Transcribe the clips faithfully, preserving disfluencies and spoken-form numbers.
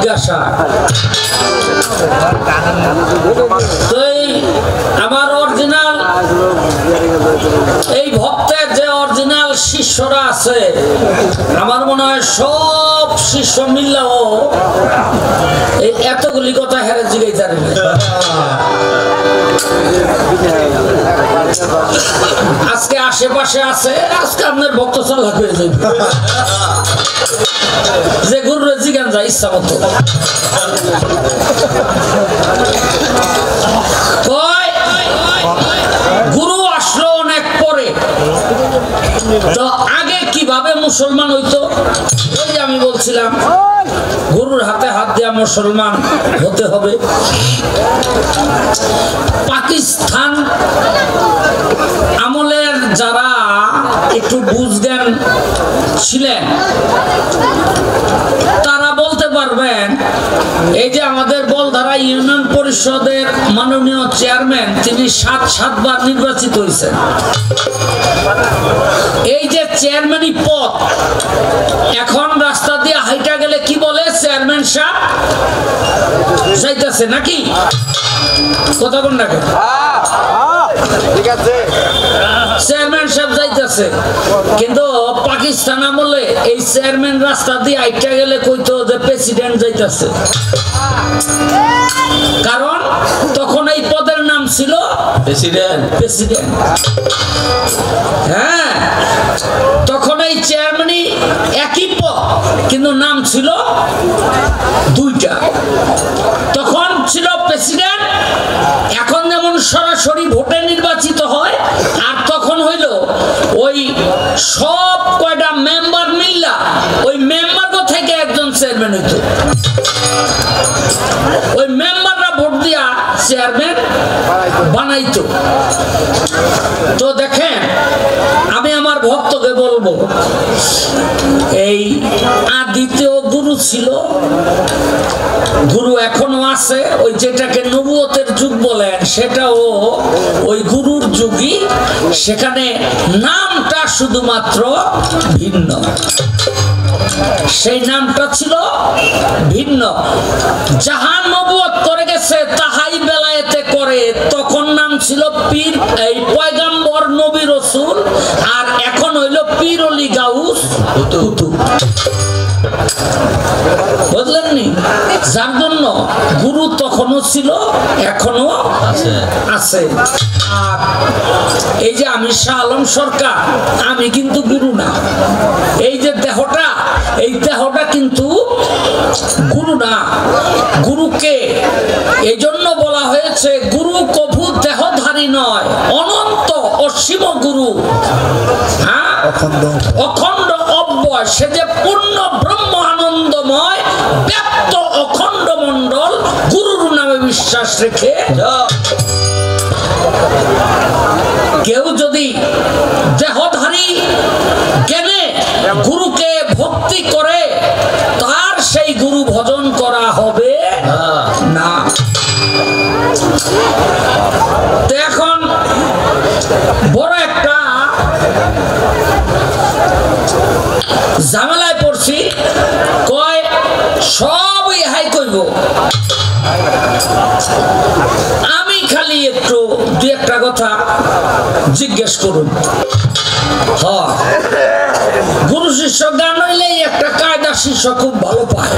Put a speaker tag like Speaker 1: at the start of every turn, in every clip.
Speaker 1: জিজ্ঞাসা তো আমার অরিজিনাল এই ভক্তের যে অরিজিনাল শিষ্যরা আছে আমার মনে হয় সব শিষ্য মিললেও এই এতগুলি কথা হেরে জিগাইতে পারবে আজকে আশেপাশে আছে আজকে আপনার ভক্ত চালাক হয়ে যাবে যে গুরুরে জিজ্ঞান যায় ইচ্ছা মতো গুরু আসলো অনেক পরে তো আগে কিভাবে মুসলমান হইতো ওই যে আমি বলছিলাম গুরুর হাতে হাত দিয়া মুসলমান হতে হবে পাকিস্তান আমলের যারা একটু বুঝজ্ঞান ছিলেন তারা বলতে পারবেন এই যে আমাদের বলধারা ইউনিয়ন পরিষদের মাননীয় চেয়ারম্যান তিনি সাত সাতবার নির্বাচিত হয়েছেন এই যে চেয়ারম্যানই পদ এখন রাস্তা দিয়ে হাইটা গেলে কি বলে চেয়ারম্যান সাহেব যাইতেছে নাকি কথা কোন নাকি ঠিক আছে চেয়ারম্যান সাহেব যাইতেছে কিন্তু পাকিস্তান আমলে এই চেয়ারম্যান রাস্তা দিয়ে হাইটা গেলে কইতো যে প্রেসিডেন্ট যাইতেছে কারণ তখন এই পদের নাম ছিল প্রেসিডেন্ট প্রেসিডেন্ট হ্যাঁ তখন এই চেয়ারম্যানই একই পদ কিন্তু নাম ছিল দুইটা তখন ছিল প্রেসিডেন্ট এখন যেমন সরাসরি ভোটে নির্বাচিত হয় আর তখন হইল ওই সব কয়টা মেম্বার মিল্লা ওই মেম্বার থেকে একজন চেয়ারম্যান হইত ওই মেম্বাররা ভোট দিয়া চেয়ারম্যান বানাইতো তো দেখেন আমি আমার ভক্তকে বলবো এই আদিতেও গুরু ছিল গুরু এখনো আছে ওই যেটাকে নবুয়তের যুগ বলেন সেটাও ওই গুরুর যুগই সেখানে নামটা শুধুমাত্র ভিন্ন সেই নামটা ছিল ভিন্ন জাহান নবুয়ত করে গেছে তাহাই বেলায়েতে করে তখন নাম ছিল পীর এই পয়গাম্বর নবী রাসূল আর এখন হইল পীর ওলি গাউস কুতুব বুঝলেন নি যার জন্য গুরু তখনও ছিল এখনো আছে আছে আর এই যে আমি শাহ আলম সরকার আমি কিন্তু গুরু না এই যে দেহটা এই দেহটা কিন্তু গুরু না গুরুকে এই জন্য বলা হয়েছে গুরু কভু দেহধারী নয় অনন্ত অসীম গুরু হ্যাঁ অখণ্ড অব্যয় সে যে পূর্ণ ব্রহ্ম আনন্দময় ব্যক্ত অখণ্ড মণ্ডল গুরুর নামে বিশ্বাস রেখে কেউ যদি দেহধারী জ্ঞানে গুরুকে ভক্তি করে তার সেই গুরু ভজন করা হবে না তো এখন বড় একটা ঝামেলায় পড়ছি কয় সবই হাই কইব আমি খালি একটু দুই একটা কথা জিজ্ঞেস করুন হ্যাঁ গুরু শিষ্য গান হইলে একটা কায়দা শিষ্য খুব ভালো পায়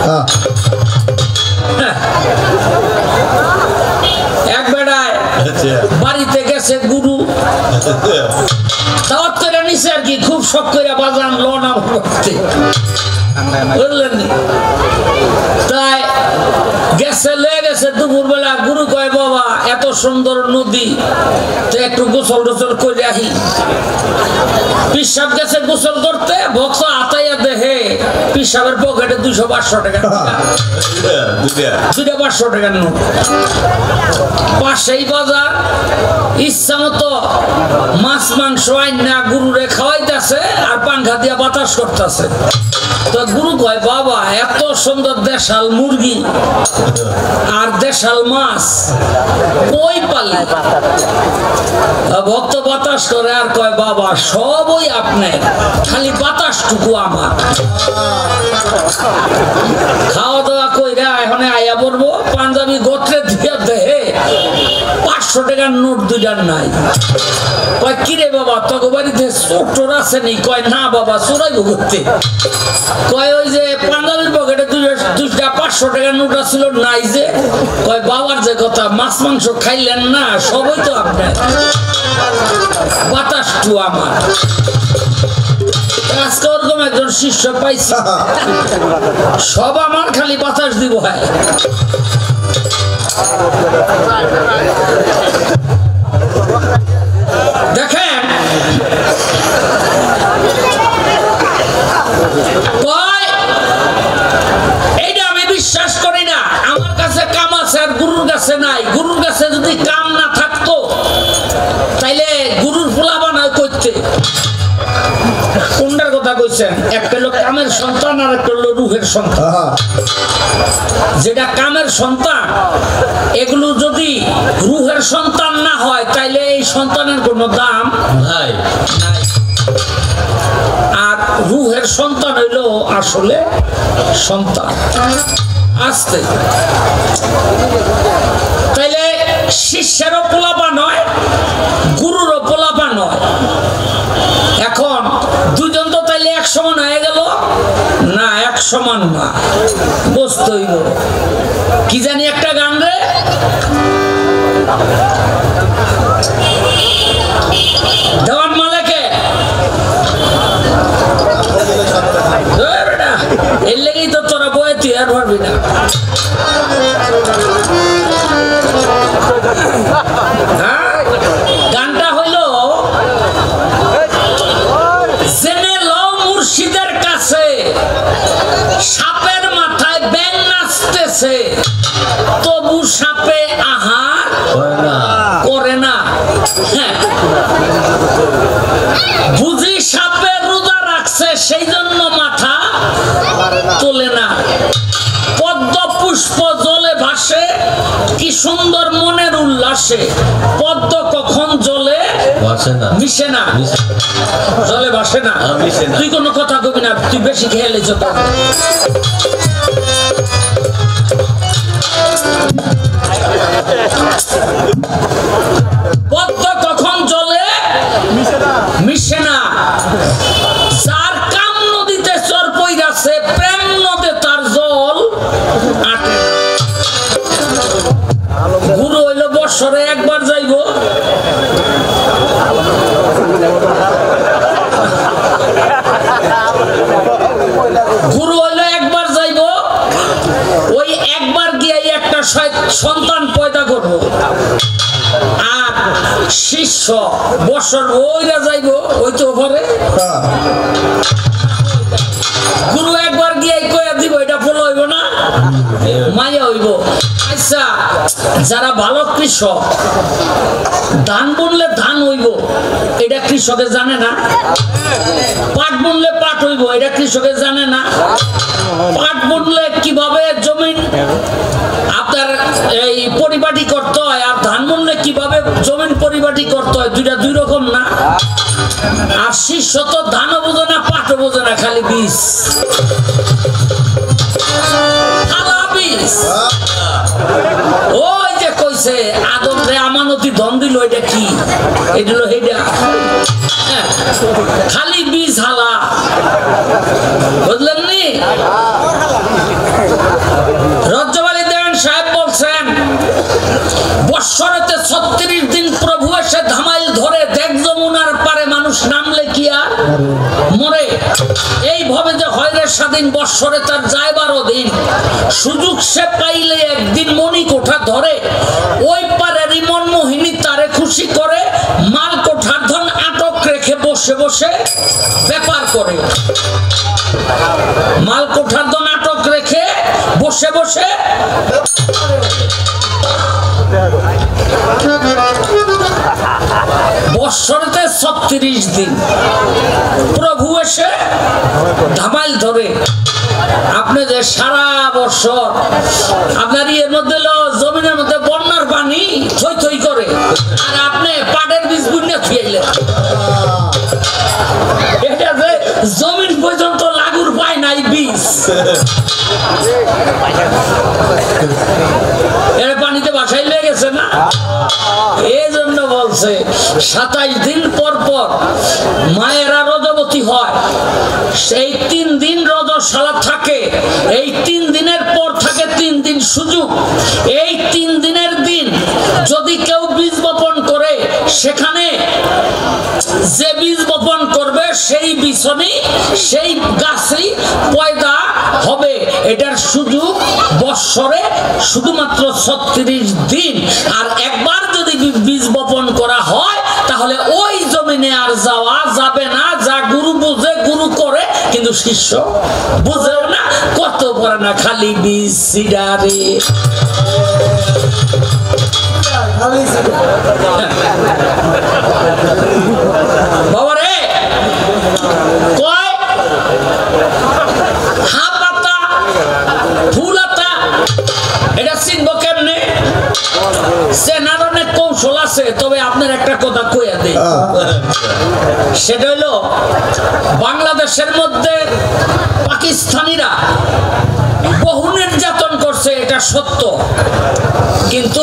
Speaker 1: এক বেড়ায় বাড়িতে গেছে গুরু দাওয়াত করে নিছে আর কি খুব শখ করে বাজান লনা করতে বুঝলেন তাই গেছে লেগে গেছে দুপুর বেলা গুরু কয় বাবা এত সুন্দর নদী তো একটু গোসল টোসল করে আহি পিসাব গেছে গোসল করতে ভক্ত আতাইয়া দেহে পিসাবের পকেটে দুইশো পাঁচশো টাকা দুইটা পাঁচশো টাকার নোট পাশেই বাজার ইচ্ছা মতো মাছ মাংস আইনা গুরুরে খাওয়াইতেছে আর পাংখা দিয়া বাতাস করতেছে তো গুরু কয় বাবা এত সুন্দর দেশাল মুরগি আর দেশাল মাছ কই পালি ভক্ত বাতাস করে আর কয় বাবা সবই আপনার খালি বাতাসটুকু আমার খাওয়া দাওয়া কইরা পাঁচশো টাকার নোট দুইটার নাই। কয় কিরে বাবা তোকে বাড়িতে চোর টোর আছে নি? কয় না বাবা চোরাইবো করতে। কয় ওই যে পাঞ্জাবির পকেটে দুইটা পাঁচশো টাকার নোট ছিল নাই যে? কয় বাবার যে কথা মাছ মাংস খাইলেন না সবই তো আপনার, বাতাস টু আমার। আজকে ওরকম একজন শিষ্য পাইছি, সব আমার খালি বাতাস দিব হয়। দেখেন এইটা আমি বিশ্বাস করি না। আমার কাছে কাম আছে আর গুরুর কাছে নাই। গুরুর কাছে যদি কাম না থাকতো তাইলে গুরুর ফুলা বানায় করতে। কোনটার কথা কইছেন? একটা হলো কামের সন্তান আর একটা হলো রুহের সন্তান। যেটা কামের সন্তান এগুলো যদি রুহের সন্তান না হয় তাইলে এই সন্তানের কোনো দাম নাই। আর রুহের সন্তান হইল আসলে সন্তান। আসতে তাইলে শিষ্যেরও পোলাপা নয়, গুরুরও পোলাপা নয়। এখন দুজন তো তাইলে এক সমান হয়ে গেল না? এক সমান না, বুঝতে হইল। কি জানি একটা গান রে, দেওয়ান মালেকে এর লেগেই তো তোরা বয়ে তুই আর পারবি না। গানটা হইল জেনে লও মুর্শিদের কাছে সাপের মাথায় ব্যাঙ নাচতেছে, তবু সাপে আহার করে না। হ্যাঁ, বুঝি সাপে রোজা রাখছে সেই জন্য মাথা তোলে না। পদ্ম পুষ্প জলে ভাসে কি সুন্দর মনের উল্লাসে, পদ্ম কখন জলে মিশে না, জলে ভাসে না। তুই কোনো কথা কবি না, তুই বেশি খেয়ে লেছ। পদ্ম কখন জলে মিশে না। যার কাম নদীতে চর পইরাছে প্রেম নদে তার জল আটে। গুরু হইল বৎসরে একবার যাইব, গুরু হইল একবার যাইব, ওই একবার গিয়ে একটা সন্তান পয়দা করব। আর শিষ্য বৎসর ওইরা যাইব, ওই তো ঘরে গুরু একবার গিয়ে কয়া দিব, এটা ফলো হইব না, মাইয়া হইব। আচ্ছা, যারা ভালো কৃষক ধান বুনলে ধান হইব এটা কৃষকে জানে না? পাট বুনলে পাট হইব এটা কৃষকে জানে না? পাট বুনলে কিভাবে জমিন আপনার এই পরিপাটি করতে হয় আর ধান বুনলে কিভাবে জমিন পরিপাটি করতে হয়, দুইটা দুই রকম না? আর শিষ্য তো ধানও বোঝে না পাটও বোঝে না, খালি বীজ ওই যে কইছে আদম রে আমানতি ধন দিল, এটা কি? এটা হলো হেডা, খালি বীজ হালা, বুঝলেন নি? রজ্জবালী দেওয়ান সাহেব বলছেন বৎসরেতে ছত্রিশ দিন প্রভু এসে ধামাইল ধরে, দেখ যমুনার পারে মানুষ নামলে কি আর মরে। এইভাবে যে হয় রে স্বাধীন বৎসরে তার যায় বারো দিন, সুযোগ সে পাইলে একদিন মনি কোঠা ধরে, ওই পারে রিমন মোহিনী তারে খুশি করে, মাল কোঠার ধন আটক রেখে বসে বসে ব্যাপার করে। মাল কোঠার ধন আটক রেখে বসে বসে বৎসরেতে ছত্রিশ দিন প্রভু এসে ধামাইল ধরে। আপনি যে সারা বছর আপনার ইয়ের মধ্যে জমিনের মধ্যে বন্যার পানি থই থই করে, আর আপনি পাটের বীজ বুনে থুইলেন, এটা যে জমিন পর্যন্ত লাগুর পায় নাই বীজ, এর পানিতে বাসায় লেগে গেছে না? বলছে সাতাইশ দিন পর পর মায়েরা রজবতী হয়, সেই তিন দিন রজস্বালা থাকে, এই তিন দিনের পর থাকে তিন দিন সুযোগ। এই তিন দিনের দিন যদি কেউ বীজ বপন করে, সেখানে যে বীজ বপন করবে সেই বিছনি সেই গাছই পয়দা হবে। এটার সুযোগ বৎসরে শুধুমাত্র ছত্রিশ দিন। আর একবার যদি বীজ বপন করা হয় তাহলে ওই জমিনে আর যাওয়া যাবে না। যা গুরু বুঝে গুরু করে, কিন্তু শিষ্য বুঝেও না, কত পড়ে না, খালি বীজ সিডারে। বাবারে কয় হা পাতা ফুলাতা, এটা চিনব কেমনে? চেনার অনেক কৌশল আছে, তবে আপনার একটা কথা কইয়া দেই। সেটা হইলো বাংলাদেশের মধ্যে পাকিস্তানিরা বহু নির্যাতন করছে, এটা সত্য, কিন্তু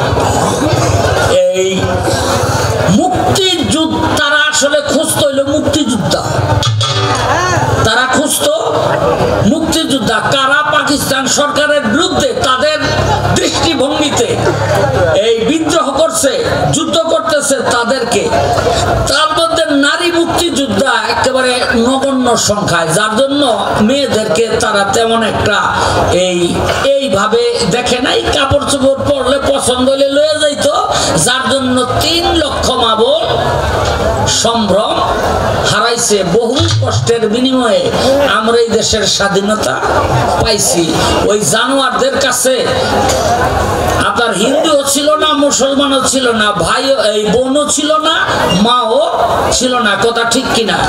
Speaker 1: এই মুক্তিযুদ্ধ তারা আসলে খুঁজতো হইল মুক্তিযোদ্ধা, তারা খুঁজতো মুক্তিযোদ্ধা কারা পাকিস্তান সরকারের বিরুদ্ধে তাদের দৃষ্টিভঙ্গিতে এই বিদ্রোহ করছে, যুদ্ধ করতেছে তাদেরকে। তার মধ্যে নারী মুক্তিযোদ্ধা একেবারে নগণ্য সংখ্যায়, যার জন্য মেয়েদেরকে তারা তেমন একটা এই এইভাবে দেখে নাই। কাপড় চোপড় পরলে পছন্দ হলে লয়ে যাইতো, যার জন্য তিন লক্ষ মা বোন সম্ভ্রম হারাইছে। বহু কষ্টের বিনিময়ে আমরা এই দেশের স্বাধীনতা পাইছি। ওই জানোয়ারদের কাছে আপনার হিন্দুও ছিল না, মুসলমানও ছিল না, ভাই এই বোনও ছিল না, মাও ছিল না। কথা ঠিক কিনা?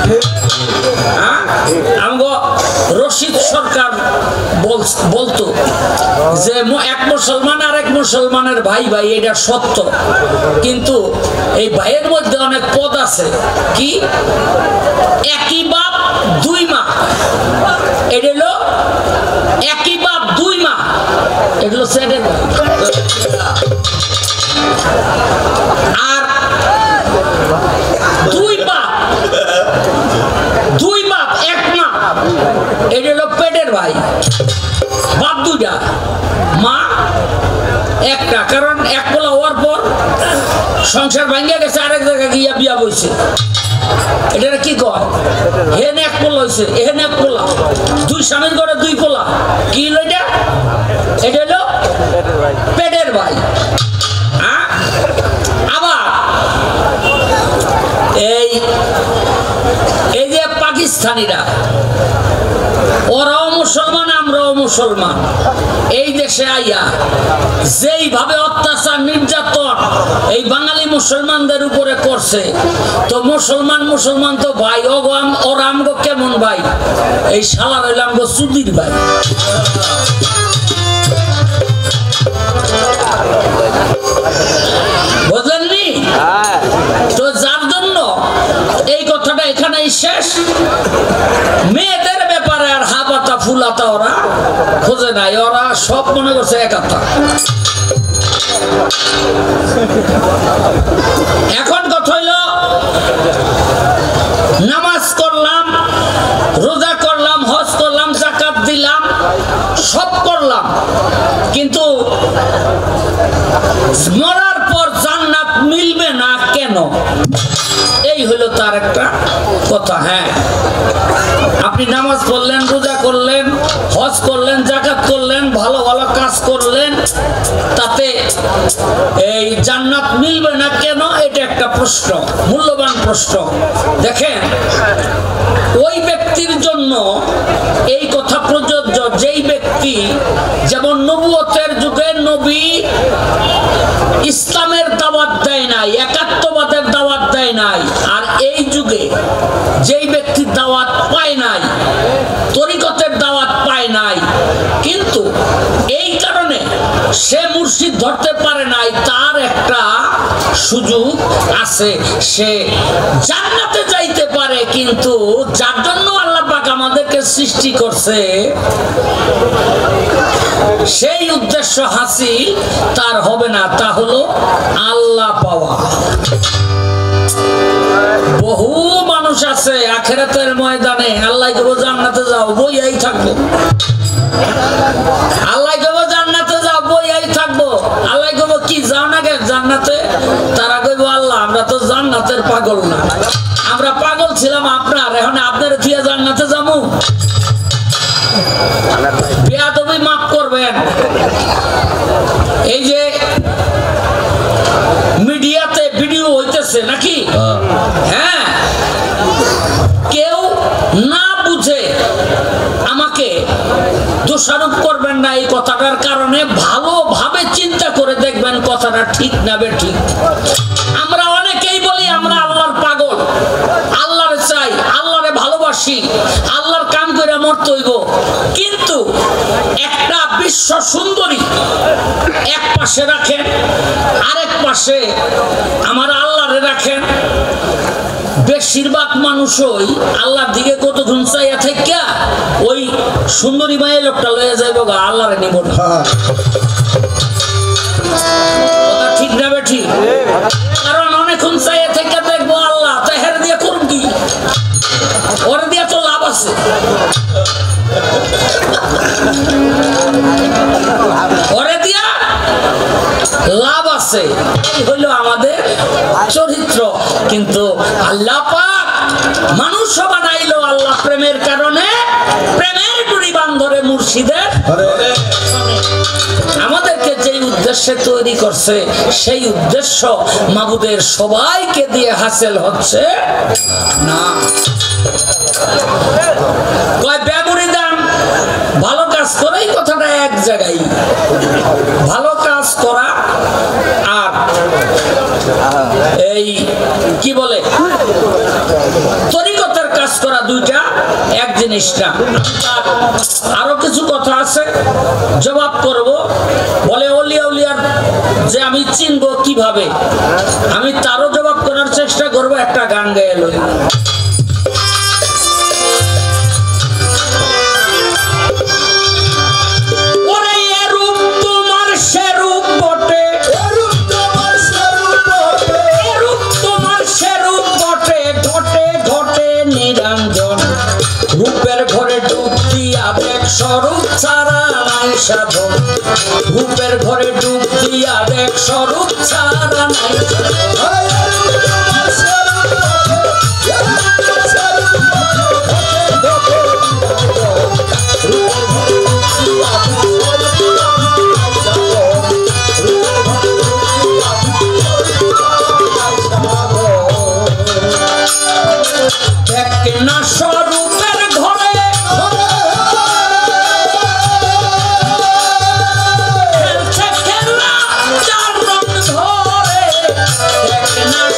Speaker 1: আমগো রশিদ সরকার বলতো যে এক মুসলমান আর এক মুসলমানের ভাই ভাই, এটা সত্য, কিন্তু এই ভাইয়ের মধ্যে অনেক পদ আছে। কি? একই বাপ দুই মা, এটা হলো একই বাপ দুই মা, এগুলো সেটের। আর দুই বাপ দুই বাপ এক মা, এটা হলো পেটের ভাই। বাপ দুইটা, মা একটা। কারণ এক পোলা হওয়ার পর সংসার ভাঙ্গা গেছে, আরেক জায়গায় গিয়া বিয়া বইছে। এটা কি কয়? হেন এক পোলা হয়েছে, এহেন এক পোলা, দুই স্বামীর ঘরে দুই পোলা। কি হলো এটা? এটা হলো পেটের ভাই। আবার এই এই যে পাকিস্তানিরা, ওরাও মুসলমান আমরাও মুসলমান, এই দেশে আইয়া যেইভাবে অত্যাচার নির্যাতন এই বাঙালি মুসলমানদের উপরে করছে, তো মুসলমান মুসলমান তো ভাই, ওরা আমগো কেমন ভাই? এই শালা রইল আমগো চুদির ভাই। বুঝলেননি? তো যার জন্য এই কথাটা এখানেই শেষ। মেয়েদের ব্যাপারে আর হা পাতা ফুলাতা ওরা খোঁজে নাই, ওরা সব মনে করছে একাত্তা। এখন কথা হইল, নামাজ করলাম, রোজা করলাম, হজ করলাম, যাকাত দিলাম, সব করলাম, কিন্তু মরার পর জান্নাত মিলবে না কেন? এই হলো তার একটা কথা। হ্যাঁ, আপনি নামাজ পড়লেন, রোজা করলেন, হজ করলেন, যাকাত করলেন, ভালো ভালো কাজ করলেন, তাতে এই জান্নাত মিলবে না কেন? এটা একটা প্রশ্ন, মূল্যবান প্রশ্ন। দেখেন, ওই ব্যক্তির জন্য এই কথা প্রযোজ্য যেই ব্যক্তি, যেমন নবুয়তের যুগে নবী ইসলামের দাওয়াত দেয় নাই, একাত্মবাদের দাওয়াত দেয় নাই, আর এই যুগে যেই ব্যক্তি দাওয়াত পায় নাই, তরিকতের দাওয়াত পায় নাই, কিন্তু এই কারণে সে মুর্শিদ ধরতে পারে নাই, তার একটা সুযোগ আছে, সে জান্নাতে যাইতে পারে। কিন্তু যার জন্য আল্লাহ পাক আমাদেরকে সৃষ্টি করছে, সেই উদ্দেশ্য হাসিল তার হবে না, তা হলো আল্লাহ পাওয়া। বহু মানুষ আছে আখিরাতের ময়দানে আল্লাহ কইবো জান্নাতে যাও, বইয়াই থাকবো। আল্লাহ কইবো জান্নাতে যাও, বইয়াই থাকবো। আল্লাহ কইবো কি যাও না কে জান্নাতে? তারা কইবো আল্লাহ আমরা তো জান্নাতের পাগল না, আমরা পাগল ছিলাম আপনার, এখন আপনার থিয়া জান্নাতে যাবো। বেয়াদবি মাফ করবেন। এই যে মিডিয়াতে ভিডিও হইতেছে নাকি, হ্যাঁ, কেউ না বুঝে আমাকে দোষারোপ করবেন না এই কথাটার কারণে। ভালোভাবে চিন্তা করে দেখবেন কথাটা ঠিক না বেঠিক। আমরা অনেকেই বলি আমরা আল্লাহর পাগল, আল্লাহরে চাই, আল্লাহরে ভালোবাসি, আল্লাহর কাম করে মরতে হইব। কিন্তু একটা বিশ্ব সুন্দরী এক পাশে রাখেন, আরেক পাশে আমার আল্লাহরে রাখেন। বেশিরভাগ মানুষই আল্লাহর দিকে কতক্ষণ চাইয়া থাইকা ওই সুন্দরী মায়ের লোকটা লয়ে যাইব গা, আল্লাহরে নিব না। কথা ঠিক না বেঠিক? কারণ অনেকক্ষণ চাইয়া থাইকা দেখবো আল্লাহ তাহের দিয়ে করুন কি, ওরে দিয়া তো লাভ আছে। ওরে দিয়া লাভ আছে, এই হইল আমাদের চরিত্র। কিন্তু আল্লাহ পাক মানুষ বানাইলো আল্লাহ প্রেমের কারণে, প্রেমের ডুরি বান্ধরে মুর্শিদের। আমাদেরকে যেই উদ্দেশ্যে তৈরি করছে সেই উদ্দেশ্য মাবুদের সবাইকে দিয়ে হাসিল হচ্ছে না। কয় বেমুরি দান ভালো কাজ করে, এই কথাটা এক জায়গায়। ভালো কাজ করা আর এই কি বলে তরিকতের কাজ করা দুইটা এক জিনিস না। আরো কিছু কথা আছে, জবাব করব। বলে ওলিয়া উলিয়ার যে আমি চিনবো কিভাবে, আমি তারও জবাব করার চেষ্টা করব। একটা গান গায়ে লই। রূপের ঘরে ডুব দিয়া দেখ স্বরূপ ছাড়া নাই সাধন, রূপের ঘরে ডুব দিয়া দেখ স্বরূপ ছাড়া নাই না স্বরূপের ঘরে খেলছে খেলা যার রং ধরে, দেখ না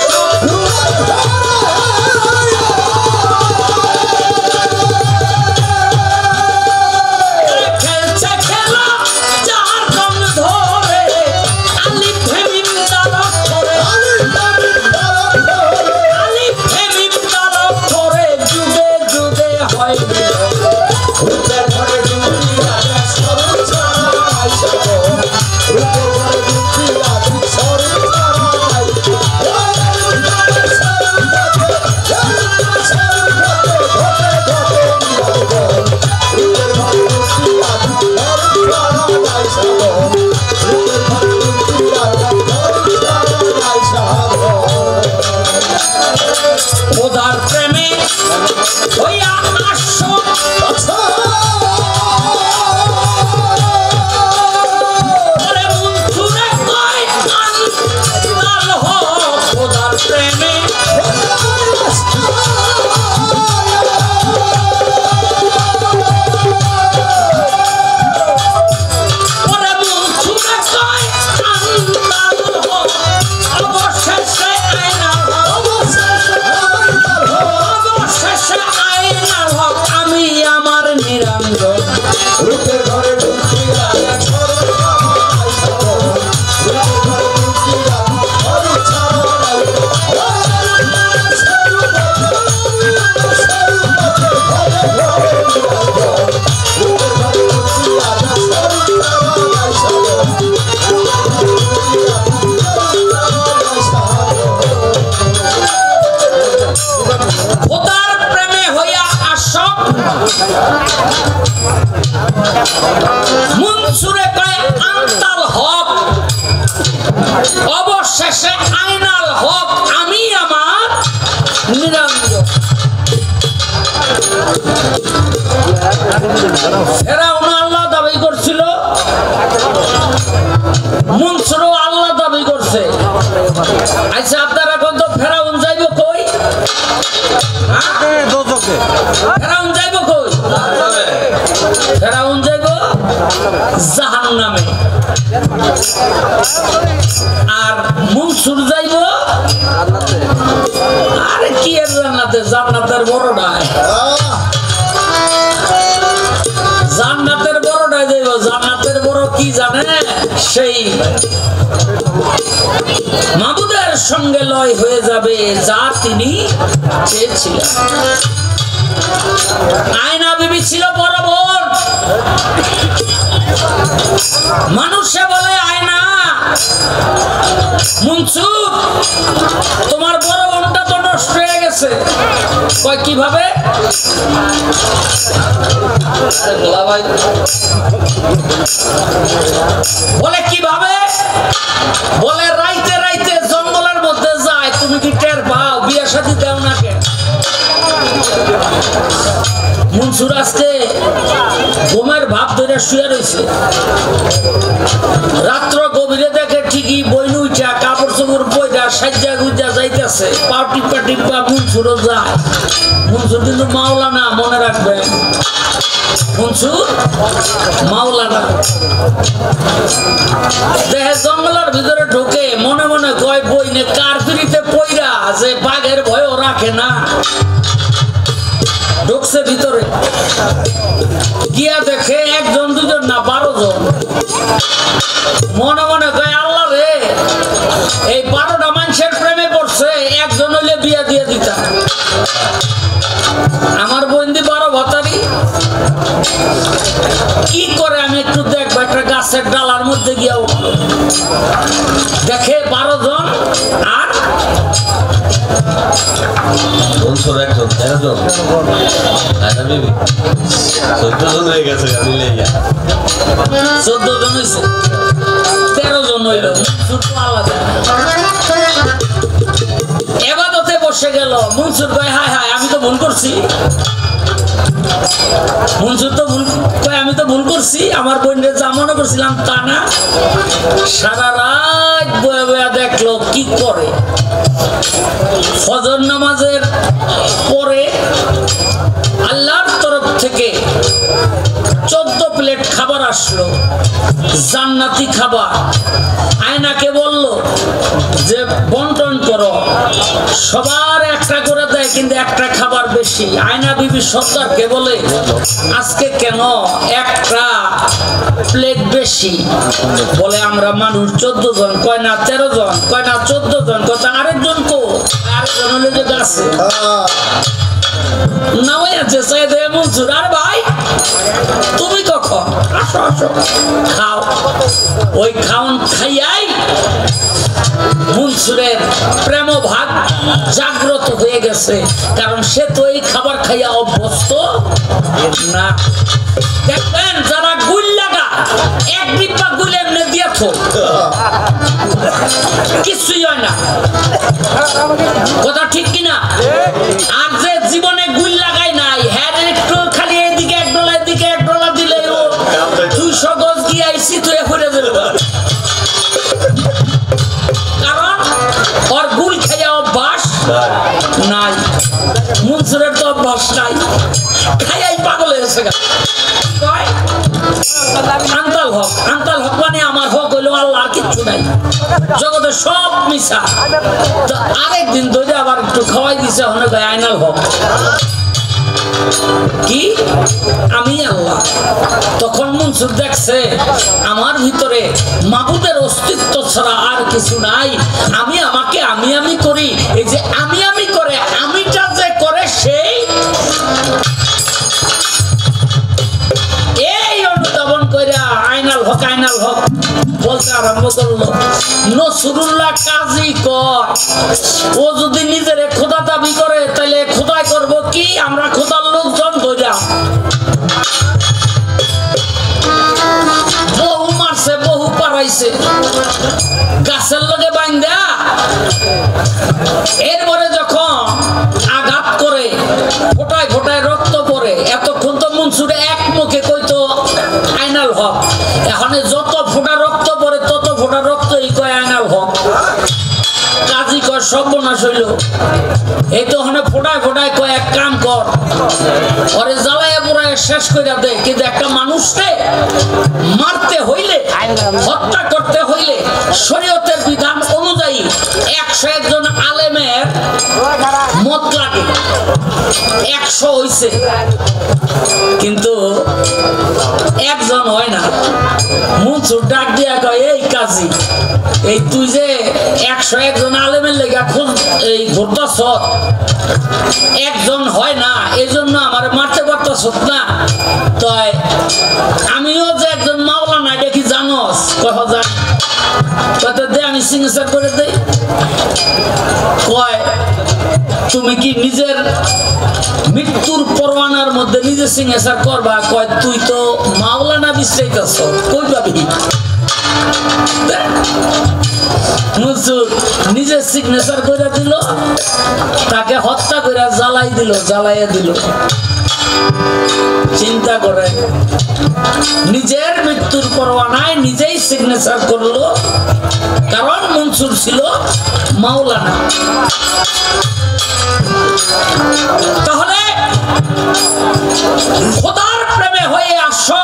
Speaker 1: জাহান্নামে, আর মনসুর যাইব আরে কি এর জান্নাতে, জান্নাতের বড়টায়, জান্নাতের বড়টায় যাইব। জান্নাতের বড় কি জানে, সেই মাবুদের সঙ্গে লয় হয়ে যাবে যা তিনি চেয়েছিলেন। আয়না বিবি ছিল বড় বোন। মানুষে বলে আয়না মনসুর তোমার বড় বোনটা তো নষ্ট হয়ে গেছে। কয় কিভাবে? বলে কিভাবে? বলে রাইতে রাইতে জঙ্গলের মধ্যে যায়, তুমি কি টের পাও? বিয়ে শাদী দেও না কেন? মনসুর আজকে ঘুমের ভাব ধরে শুয়ে রয়েছে। রাত্র গভীরে দেখে ঠিকই বইন উঠা কাপড় চোপড় বইটা সাজ্জা গুজ্জা যাইতেছে, পাও টিপা টিপা মনসুরও যায়। মনসুর কিন্তু মাওলানা, মনে রাখবেন, মনসুর মাওলানা। দেখে জঙ্গলের ভিতরে ঢুকে মনে মনে কয় বইনে কার পিড়িতে পইরা যে বাঘের ভয়ও রাখে না। ঢুকছে ভিতরে, গিয়া দেখে একজন দুজন না বারো জন। মনে মনে কয় আল্লাহ রে, এই বারোটা মানুষের প্রেমে পড়ছে, একজন হইলে বিয়া দিয়ে দিতাম। আমার বন্দি বারো ভাতারি কি করে আমি একটু দেখবো। একটা গাছের ডালার মধ্যে গিয়া দেখে বারো জন, আর চোদ্দ জন হয়েছে, তেরো জন হইল, আলাদা। এবাদতে বসে গেল। মনসুর কয় হায় হায় আমি তো ভুল করছি। মনসুর তো ভুল কয় আমি তো ভুল করছি, আমার বোনের যা মনে করছিলাম তা না। সারা রাত বয়ে বয়ে দেখলো কি করে। ফজর নামাজের পরে আল্লাহর তরফ থেকে চোদ্দ প্লেট খাবার আসলো, জান্নাতি খাবার। আয়নাকে বলল যে বন্টন করো, সবার একটা করে দেয়, কিন্তু একটা খাবার বেশি। আয়না বিবি সর্দারকে বলে আজকে কেন একটা প্লেট বেশি? বলে আমরা মানুষ চোদ্দ জন। কয় না তেরো জন। কয় না চোদ্দ জন। কথা আরেকজন কো? আরেকজন হলে যে গাছে নামাই আছে সাইদে মনসুর। আর ভাই তুমি কখন? আসো আসো খাও। ওই খাওন খাইয়াই মনসুরের প্রেম ভাগ জাগ্রত হয়ে গেছে, কারণ সে তো এই খাবার খাইয়া অভ্যস্ত না। দেখবেন যারা গুল লাগা এক ডিব্বা গুল এমনি দিয়েছ কিছুই হয় না, কথা ঠিক কিনা? আর যে জীবনে গুল লাগাই নাই, হ্যাঁ একটু খালি এদিকে এক ডলা এদিকে এক ডলা দিলে দুইশো গজ গিয়ে আইসি তো করে দেবে, কারণ ওর গুল খাইয়া অভ্যাস নাই। মনসুরের তো অভ্যাস নাই, খাইয়াই পাগল হয়েছে। আন্তাল হক, আন্তাল হক মানে আমার হক হইলো আল্লাহ, কিচ্ছু নাই জগতে, সব মিশা। আরেকদিন ধরে আবার একটু খাওয়াই দিছে, অনেক আয়নাল হক কি আমি আল্লাহ। তখন মনসুর দেখছে আমার ভিতরে মাবুদের অস্তিত্ব ছাড়া আর কিছু নাই। আমি আমাকে আমি আমি করি, এই যে আমি আমি করে আমিটা যে করে সেই এই অনুধাবন করে আয়নাল হক আয়নাল হক বলতে আরম্ভ করলো। নসরুল্লাহ কাজী কয় ও যদি নিজের খোদা দাবি করে তাহলে খোদাই করব কি? আমরা খোদার লোকজন ধরিয়া বহু মারছে বহু পারাইছে গাছের লগে বাইন্দা। এরপরে যখন আঘাত করে ফোটায় ফোটায় রক্ত পড়ে, এতক্ষণ তো মনসুরে এক মুখে কইতো আয়নাল হক, এখন যত ফোটা রক্ত পড়ে তত ফোটা রক্ত এই কয় আয়নাল হক। কাজী কয় সর্বনাশ হইল, এই তো ওখানে ফোটায় ফোটায় কয় এক কাম কর, ওরে জ্বালায় পোড়ায় শেষ করে দে, কিন্তু একটা মানুষকে মারতে হত্যা করতে হইলে শরীয়তের বিধান অনুযায়ী একশো একজন আলেমের মত লাগে, একশো হইছে কিন্তু একজন হয় না। মনসুর ডাক দিয়া কয়, এই কাজী, এই তুই যে একশো একজন আলেমের লেগা খুব এই ঘুরতেছ, একজন হয় না, এই জন্য আমার মারতে পারতেছ না। তাই আমিও যে একজন মাওলানা, এটা কি জানোস? কয় জান। দে আমি সিগনেচার করে দেই। কয় তুমি কি নিজের মৃত্যুর পরোয়ানার মধ্যে নিজে সিগনেচার করবা? কয় তুই তো মাওলানা বিশ্রাইতেছ, কই পাবি? মনসুর নিজে সিগনেচার করে দিল, তাকে হত্যা করে জ্বালাই দিল, জ্বালাইয়া দিল। চিন্তা করে নিজের মৃত্যুর পরোয়ানায় নিজেই সিগনেচার করলো, কারণ মনসুর ছিল মাওলানা। তাহলে খোদার প্রেমে হয়ে আসক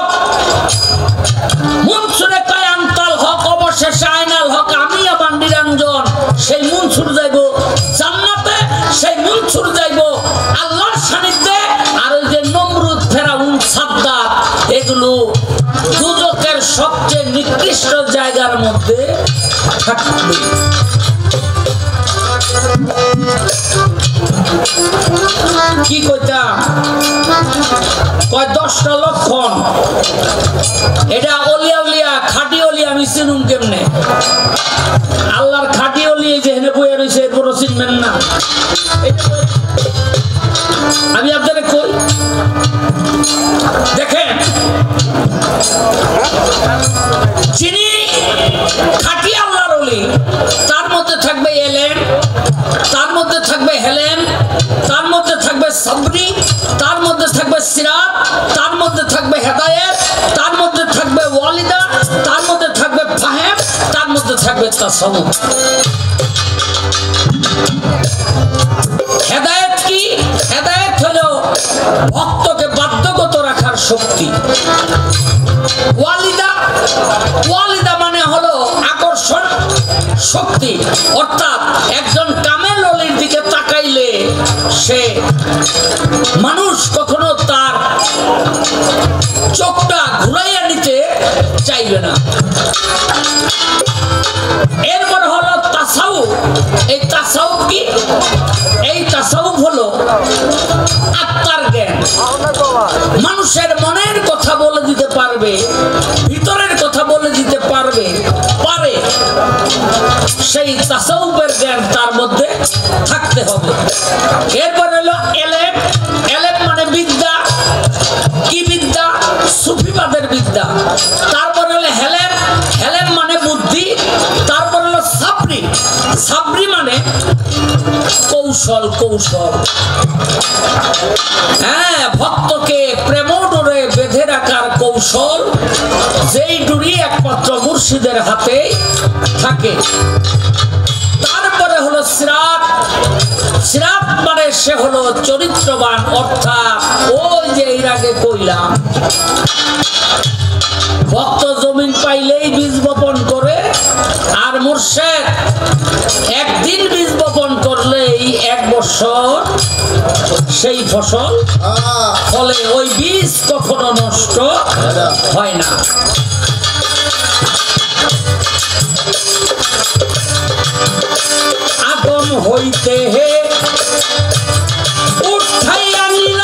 Speaker 1: মনসুরে কায়ান্তাল হক, অবশেষে আইনাল হক, আমি আবার নিরঞ্জন। সেই মনসুর যাইব জান্নাতে, সেই মনসুর যাইব আল্লাহর সান্নিধ্যে। আর ওই যে নমরুদ, ফেরাউন, সাদ্দাত, এগুলো দুজকের সবচেয়ে নিকৃষ্ট জায়গার মধ্যে থাকবে। কি কইতাম? কয় দশটা লক্ষণ। এটা অলিয়া উলিয়া, খাটি অলিয়া আমি চিনুম কেমনে? আল্লাহর খাটি অলি যে হেনে বইয়া রয়েছে, এরপর চিনবেন না। আমি আপনাদের কই, দেখেন, যিনি খাটি আল্লাহর অলি, তার মধ্যে থাকবে এলেম, তার মধ্যে থাকবে হেলেম, তার মধ্যে থাকবে সাবরি, তার মধ্যে থাকবে সিরাত, তার মধ্যে থাকবে হেদায়েত, তার মধ্যে থাকবে ওয়ালিদা, তার মধ্যে থাকবে ফাহেম, তার মধ্যে থাকবে তাসাউফ। হেদায়েত কি? হেদায়েত হলো ভক্তকে বাধ্যগত রাখার শক্তি। ওয়ালিদা, ওয়ালিদা মানে হলো আকর্ষণ শক্তি, অর্থাৎ একজন কামেল অলির দিকে তাকাইলে সে মানুষ কখনো তার চোখটা ঘুরাইয়া নিতে চাইবে না। এরপর হলো তাসাউফ। এই তাসাউফ কি? এই তাসাউফ হলো আত্মার জ্ঞান। মানুষের মনের কথা বলে দিতে পারবে, ভিতরের কথা বলে দিতে পারবে পারে, সেই তাসাউফের জ্ঞান তার মধ্যে থাকতে হবে। এরপর হলো এলেম। এলেম মানে বিদ্যা। কি বিদ্যা? সুফিবাদের বিদ্যা। তারপর হলো হেলেম। হেলেম মানে বুদ্ধি। তারপর হলো সাবরি। সাবরি মানে কৌশল। কৌশল, হ্যাঁ, ভক্তকে প্রেম ডোরে বেঁধে রাখার কৌশল, যেই ডুরি একমাত্র মুর্শিদের হাতে থাকে। তারপরে হলো সিরাত। সিরাত মানে সে হলো চরিত্রবান, অর্থাৎ ওই যে এর আগে কইলাম, ভক্ত জমিন পাইলেই বীজ বপন করে, আর মুর্শিদ একদিন বীজ বপন করলেই এক বছর সেই ফসল ফলে, ওই বীজ কখনো নষ্ট হয় না। আগম হইতে হে উঠাই আনিল,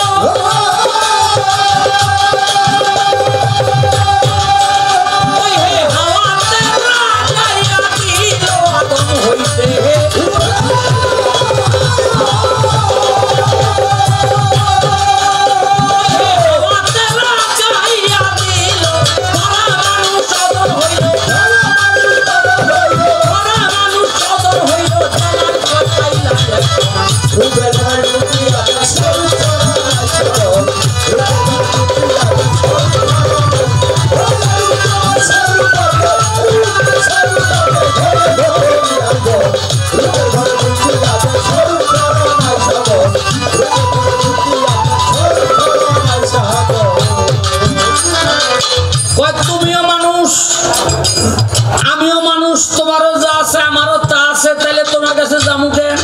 Speaker 1: আমিও মানুষ, তোমারও যা আছে আমারও তা আছে, তাহলে তোমার কাছে যাবো কেন?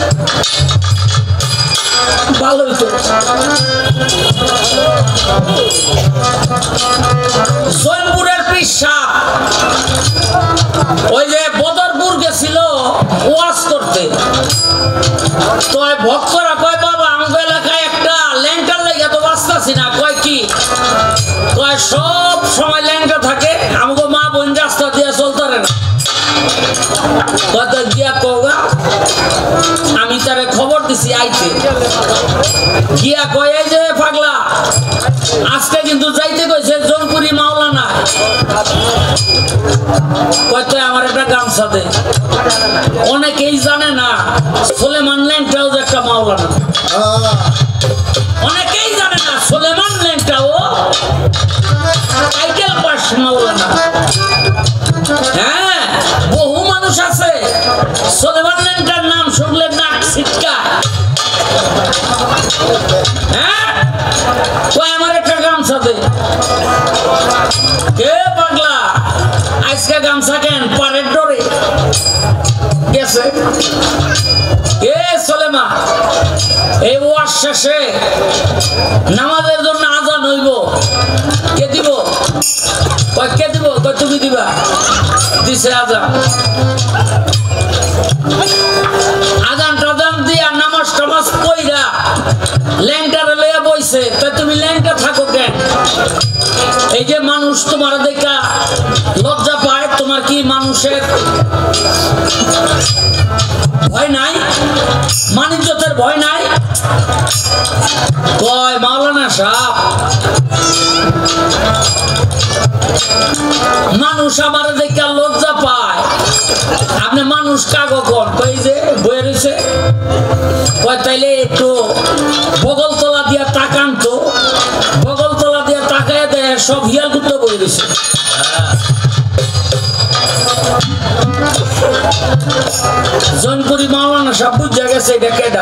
Speaker 1: ভালোই তো। জৈনপুরের পিসাব ওই যে বদরপুর গেছিল ওয়াজ করতে, তো ভক্তরা কয় বাবা আমাদের এলাকায় একটা ল্যাংটার লেগে তো বাঁচতাছি না। কয় কি? কয় সব সময় ল্যাংটা থাকে, আমাকে মা বোন রাস্তা দিয়ে চলতে পারে না। কত গিয়া কওগা, আমি তারে খবর দিছি আইতে। গিয়া কয় এই যে পাগলা, আজকে কিন্তু যাইতে কইছে জোনপুরি মাওলানা। কয়তো আমার একটা গামছা দে। অনেকেই জানে না সুলেমান ল্যাংটাও যে একটা মাওলানা। অনেকেই জানে না সুলেমান ল্যাংটাও টাইটেল পাস মাওলানা। হ্যাঁ, বহু মানুষ আছে সুলেমান ল্যাংটার নাম শুনলে নাক ছিটকায়। হ্যাঁ, কয় আমার একটা গামছা দে। কে পাগলা, আজকে গামছা কেন? পারের ডরে গেছে। কে সুলেমান? এই ওয়াজ শেষে নামাজের জন্য আজান হইব, কে দিব? কয় কে দিব? কয় তুমি দিবা। দিছে আজান। আজান টাজান দিয়া নামাজ টামাজ কইরা ল্যাংটারে লইয়া বইছে। তা তুমি ল্যাংটা থাকো কেন? এই যে মানুষ তোমার দেখা লজ্জা পায়, তোমার কি মানুষের ভয় নাই? মানিজ্যতের ভয় নাই? কয় মাওলানা সাহেব, মানুষ আমার দেখা লজ্জা পায়, আপনি মানুষ কাগো কোন? কই যে বয়ে রয়েছে। কয় তাইলে একটু বগল তলা দিয়া তাকান তো। বগল তলা দিয়া তাকায় দেয় সব হিয়াল গুপ্ত বয়ে রয়েছে। জৈনপুরি মাওলানা সব বুঝা গেছে এটা কেডা।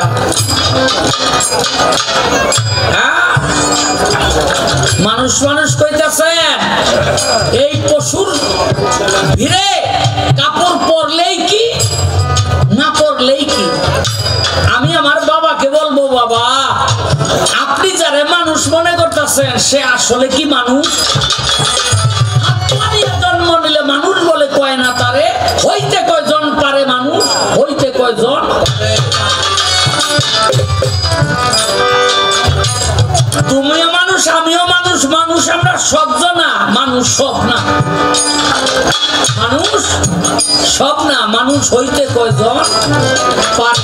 Speaker 1: হ্যাঁ, মানুষ মানুষ কইতেছেন এই পশুর ভিড়ে কাপড় পরলেই কি না পরলেই কি? আমি আমার বাবাকে বলবো, বাবা আপনি যারে মানুষ মনে করতেছেন সে আসলে কি মানুষ? জন্ম নিলে মানুষ বলে কয় না তারে, হইতে কয়জন পারে মানুষ, হইতে কয়জন। তুমিও মানুষ, আমিও মানুষ, মানুষ আমরা সব না, মানুষ সব না, মানুষ সব না, মানুষ হইতে কয়জন পারে।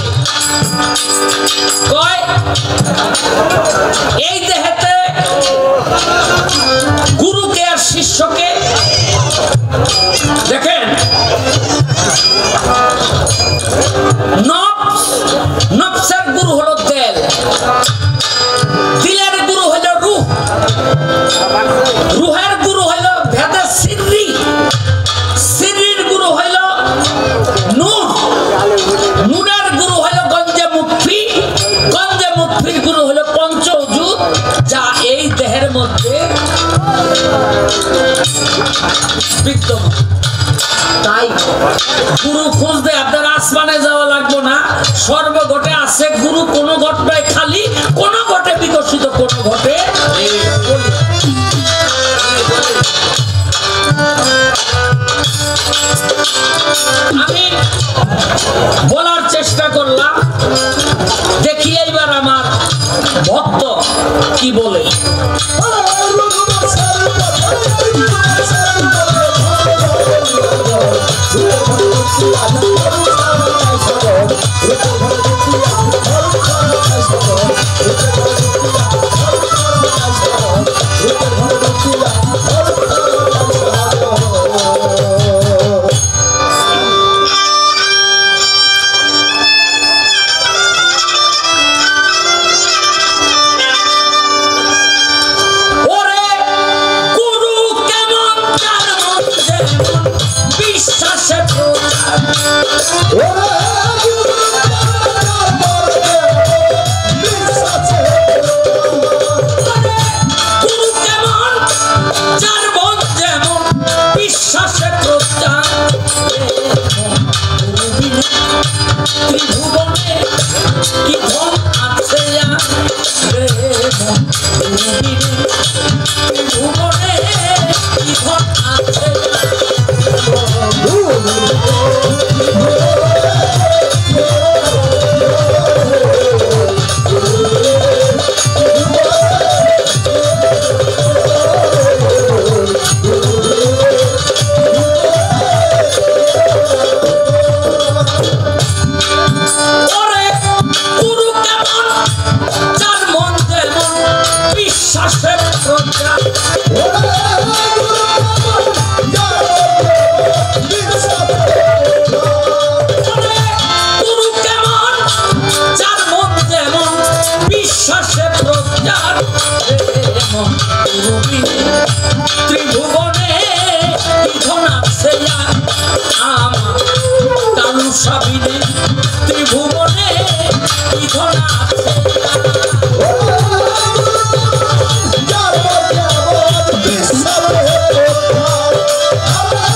Speaker 1: কয় এই দেহেতে গুরুকে আর শিষ্যকে দেখেন, নফস, নফসের গুরু হলো তেল, দিলের গুরু হলো রূহ, রুহের গুরু হলো ভেদে সিররি, সিররির গুরু হইল নূর, নূরের গুরু হইল গঞ্জে মুক্তি, গঞ্জে মুক্তির গুরু হইল পঞ্চউজুদ, যা এই দেহের মধ্যে বিদ্যমান। তাই গুরু খুঁজতে আপনার আসমানে যাওয়া লাগবে না, সর্বঘটে আছে গুরু। কোন ঘটনায় খালি, কোন ঘটে বিকশিত, কোন ঘটে। আমি বলার চেষ্টা করলাম, দেখি এইবার আমার ভক্ত কি বলে। বিশ্বাসে প্রচার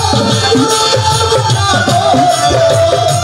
Speaker 2: Oh,